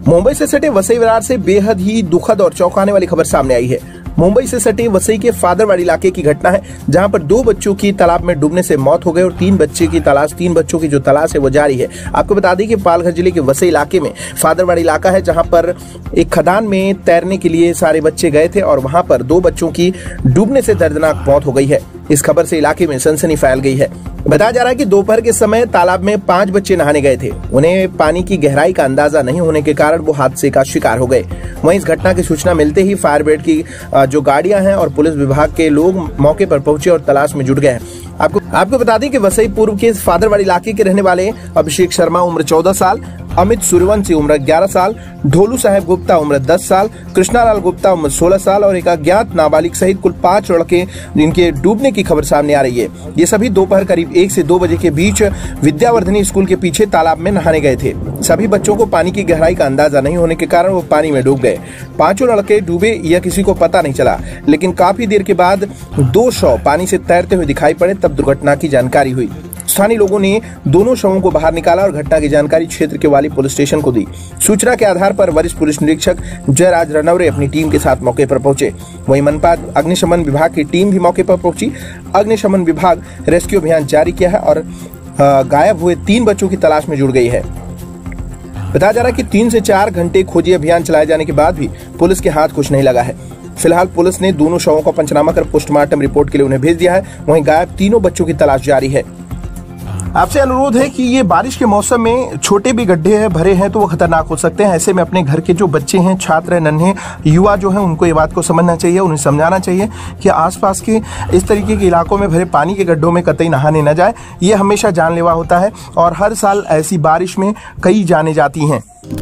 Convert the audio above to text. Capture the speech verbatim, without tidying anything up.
मुंबई से सटे वसई विरार से बेहद ही दुखद और चौंकाने वाली खबर सामने आई है। मुंबई से सटे वसई के फादरवाड़ी इलाके की घटना है, जहां पर दो बच्चों की तालाब में डूबने से मौत हो गई और तीन बच्चे की तलाश तीन बच्चों की जो तलाश है वो जारी है। आपको बता दें कि पालघर जिले के वसई इलाके में फादरवाड़ी इलाका है, जहां पर एक खदान में तैरने के लिए सारे बच्चे गए थे और वहां पर दो बच्चों की डूबने से दर्दनाक मौत हो गई है। इस खबर से इलाके में सनसनी फैल गई है। बताया जा रहा है कि दोपहर के समय तालाब में पांच बच्चे नहाने गए थे। उन्हें पानी की गहराई का अंदाजा नहीं होने के कारण वो हादसे का शिकार हो गए। वहीं इस घटना की सूचना मिलते ही फायर ब्रिगेड की जो गाड़ियां हैं और पुलिस विभाग के लोग मौके पर पहुंचे और तलाश में जुट गए हैं। आपको आपको बता दें कि वसई पूर्व के फादरवाड़ी इलाके के रहने वाले अभिषेक शर्मा उम्र चौदह साल, अमित सूर्यवंशी उम्र ग्यारह साल, ढोलू साहेब गुप्ता उम्र दस साल, कृष्णालाल गुप्ता उम्र सोलह साल और एक अज्ञात नाबालिग सहित कुल पांच लड़के जिनके डूबने की खबर सामने आ रही है। ये सभी दोपहर करीब एक से दो बजे के बीच विद्यावर्धनी स्कूल के पीछे तालाब में नहाने गए थे। सभी बच्चों को पानी की गहराई का अंदाजा नहीं होने के कारण वो पानी में डूब गए। पांचों लड़के डूबे यह किसी को पता नहीं चला, लेकिन काफी देर के बाद दो शव पानी से तैरते हुए दिखाई पड़े, तब दुर्घटना की जानकारी हुई। स्थानीय लोगों ने दोनों शवों को बाहर निकाला और घटना की जानकारी क्षेत्र के वाली पुलिस स्टेशन को दी। सूचना के आधार पर वरिष्ठ पुलिस निरीक्षक जयराज रणवरे अपनी टीम के साथ मौके पर पहुंचे। वहीं मनपा अग्निशमन विभाग की टीम भी मौके पर पहुंची। अग्निशमन विभाग रेस्क्यू अभियान जारी किया है और गायब हुए तीन बच्चों की तलाश में जुड़ गई है। बताया जा रहा है कि तीन से चार घंटे खोजी अभियान चलाए जाने के बाद भी पुलिस के हाथ कुछ नहीं लगा है। फिलहाल पुलिस ने दोनों शवों का पंचनामा कर पोस्टमार्टम रिपोर्ट के लिए उन्हें भेज दिया है। वहीं गायब तीनों बच्चों की तलाश जारी है। आपसे अनुरोध है कि ये बारिश के मौसम में छोटे भी गड्ढे हैं भरे हैं तो वो खतरनाक हो सकते हैं। ऐसे में अपने घर के जो बच्चे हैं, छात्र हैं, नन्हे युवा जो हैं, उनको ये बात को समझना चाहिए, उन्हें समझाना चाहिए कि आसपास के इस तरीके के इलाकों में भरे पानी के गड्ढों में कतई नहाने न जाए। ये हमेशा जानलेवा होता है और हर साल ऐसी बारिश में कई जाने जाती हैं।